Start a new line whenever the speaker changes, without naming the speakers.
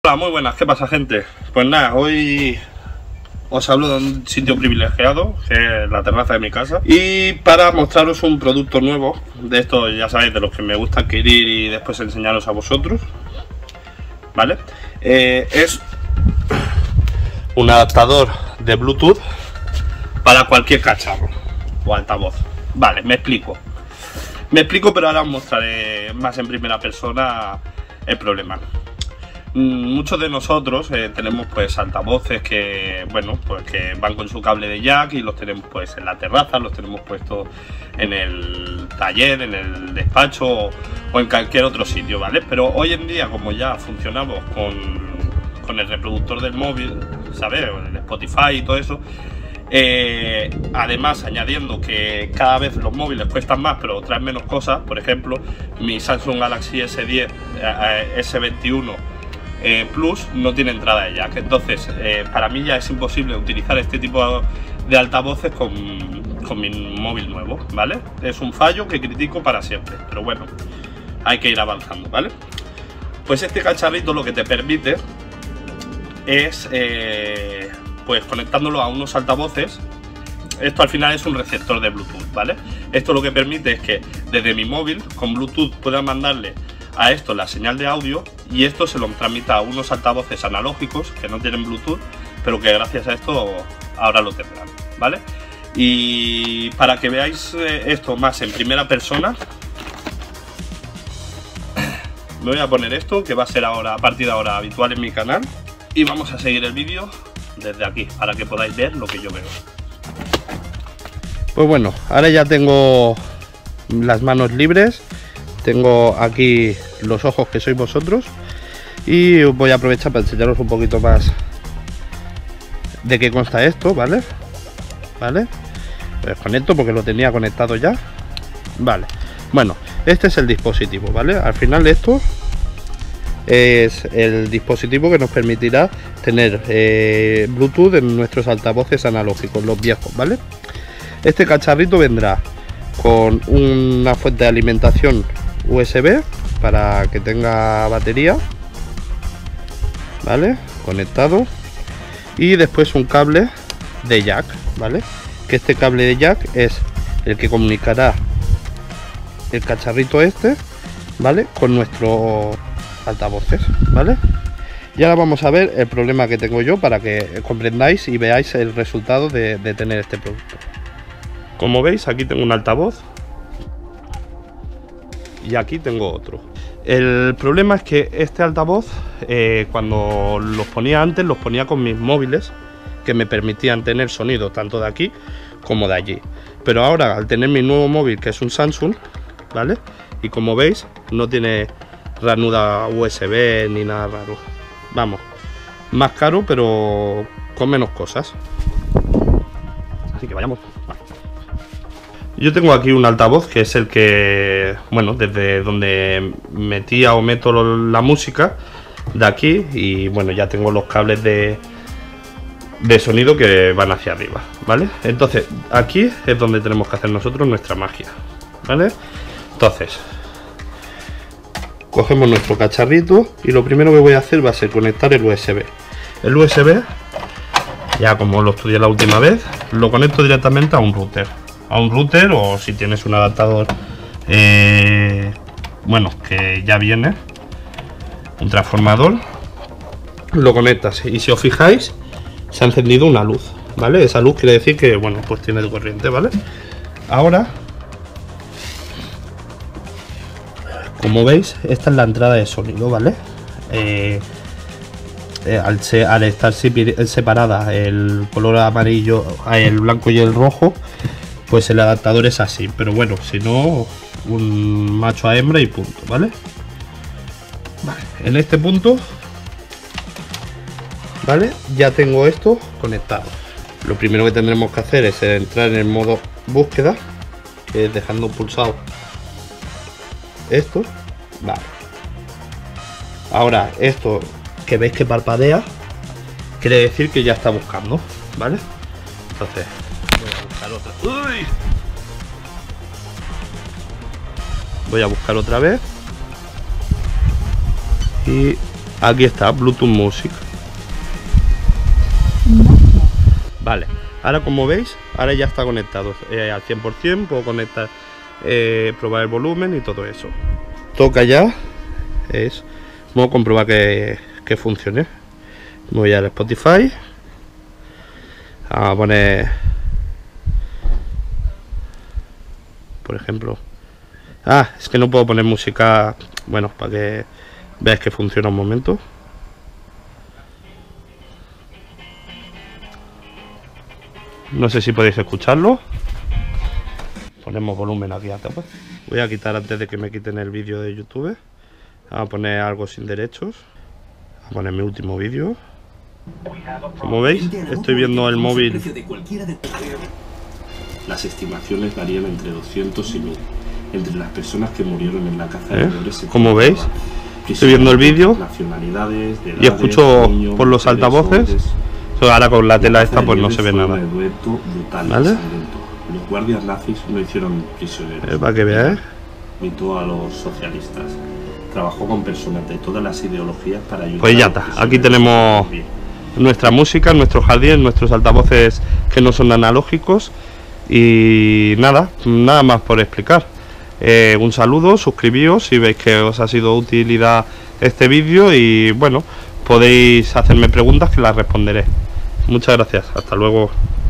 Hola, muy buenas, ¿qué pasa, gente? Pues nada, hoy os hablo de un sitio privilegiado, que es la terraza de mi casa, y para mostraros un producto nuevo, de estos, ya sabéis, de los que me gusta adquirir y después enseñaros a vosotros, ¿vale? Es un adaptador de Bluetooth para cualquier cacharro o altavoz. Vale, me explico, pero ahora os mostraré más en primera persona el problema. Muchos de nosotros tenemos pues altavoces que, bueno, pues que van con su cable de jack y los tenemos pues en la terraza, los tenemos puestos en el taller, en el despacho o en cualquier otro sitio, ¿vale? Pero hoy en día, como ya funcionamos con el reproductor del móvil, ¿sabes? El Spotify y todo eso, además añadiendo que cada vez los móviles cuestan más pero traen menos cosas. Por ejemplo, mi Samsung Galaxy S10 S21 Plus no tiene entrada de jack, entonces para mí ya es imposible utilizar este tipo de altavoces con mi móvil nuevo, ¿vale? Es un fallo que critico para siempre, pero bueno, hay que ir avanzando, ¿vale? Pues este cacharrito lo que te permite es pues conectándolo a unos altavoces. Esto al final es un receptor de Bluetooth, ¿vale? Esto lo que permite es que desde mi móvil con Bluetooth pueda mandarle a esto la señal de audio y esto se lo transmita a unos altavoces analógicos que no tienen Bluetooth, pero que gracias a esto ahora lo tendrán, ¿vale? Y para que veáis esto más en primera persona, me voy a poner esto, que va a ser ahora, a partir de ahora, habitual en mi canal, y vamos a seguir el vídeo desde aquí para que podáis ver lo que yo veo. Pues bueno, ahora ya tengo las manos libres. Tengo aquí los ojos que sois vosotros y voy a aprovechar para enseñaros un poquito más de qué consta esto, ¿vale? Pues conecto porque lo tenía conectado ya. Vale, bueno, este es el dispositivo, ¿vale? Al final esto es el dispositivo que nos permitirá tener Bluetooth en nuestros altavoces analógicos, los viejos, ¿vale? Este cacharrito vendrá con una fuente de alimentación USB para que tenga batería, ¿vale? Conectado, y después un cable de jack, ¿vale? Que este cable de jack es el que comunicará el cacharrito este, ¿vale? Con nuestros altavoces, ¿vale? Y ahora vamos a ver el problema que tengo yo para que comprendáis y veáis el resultado de tener este producto. Como veis, aquí tengo un altavoz y aquí tengo otro. El problema es que este altavoz, cuando los ponía antes, los ponía con mis móviles que me permitían tener sonido tanto de aquí como de allí. Pero ahora, al tener mi nuevo móvil, que es un Samsung, ¿vale? Y como veis, no tiene ranura USB ni nada raro. Vamos, más caro pero con menos cosas. Así que vayamos. Yo tengo aquí un altavoz que es el que, bueno, desde donde metía o meto la música de aquí, y bueno, ya tengo los cables de sonido que van hacia arriba, ¿vale? Entonces aquí es donde tenemos que hacer nosotros nuestra magia, ¿vale? Entonces cogemos nuestro cacharrito y lo primero que voy a hacer va a ser conectar el USB. El USB, ya como lo estudié la última vez, lo conecto directamente a un router. O si tienes un adaptador bueno, que ya viene un transformador, lo conectas y si os fijáis se ha encendido una luz, ¿vale? Esa luz quiere decir que, bueno, pues tiene corriente, ¿vale? Ahora, como veis, esta es la entrada de sonido, ¿vale? Al estar separada el color amarillo, el blanco y el rojo, pues el adaptador es así, pero bueno, si no, un macho a hembra y punto, ¿vale? En este punto, ¿vale? Ya tengo esto conectado. Lo primero que tendremos que hacer es entrar en el modo búsqueda, que es dejando pulsado esto, vale. Ahora esto que veis que parpadea, quiere decir que ya está buscando, ¿vale? Entonces otra. ¡Uy! Voy a buscar otra vez y Aquí está, Bluetooth Music. Vale, ahora como veis, ahora ya está conectado al 100%, puedo conectar, probar el volumen y todo eso. Toca ya, vamos a comprobar que funcione. Voy al Spotify, a poner, por ejemplo, es que no puedo poner música, bueno, para que veáis que funciona un momento. No sé si podéis escucharlo. Ponemos volumen aquí a tope. Voy a quitar antes de que me quiten el vídeo de YouTube. Vamos a poner algo sin derechos. Voy a poner mi último vídeo. Como veis, estoy viendo el móvil.
Las estimaciones varían entre 200 y 1000. Entre las personas que murieron en la caza de leones.
Como veis, estoy viendo el vídeo y escucho por los altavoces. Ahora con la tela esta pues no se ve nada. ¿Vale?
Los guardias nazis no hicieron prisioneros.
Para que veáis.
Invitó a los socialistas. Trabajó con personas de todas las ideologías para ayudar.
Pues ya está. Aquí tenemos nuestra música, nuestro jardín, nuestros altavoces que no son analógicos. Y nada más por explicar. Un saludo, suscribíos si veis que os ha sido de utilidad este vídeo y bueno, podéis hacerme preguntas que las responderé. Muchas gracias, hasta luego.